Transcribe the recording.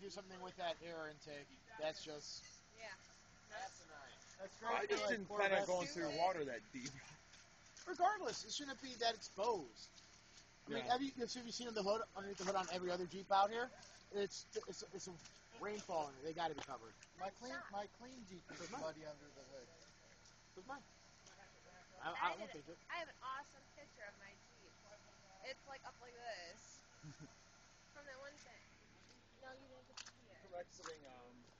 do something with that air intake. That's just Yeah. that's great. I just didn't plan on going through water that deep. Regardless, it shouldn't be that exposed. I mean, Yeah. have you seen the hood underneath the hood on every other Jeep out here? It's a rainfall in it. They got to be covered. My clean Jeep is muddy under the hood. Who's mine? I don't think it. I have an awesome picture of my Jeep. It's like up like this. From that one thing. No, you didn't get to see it. From exiting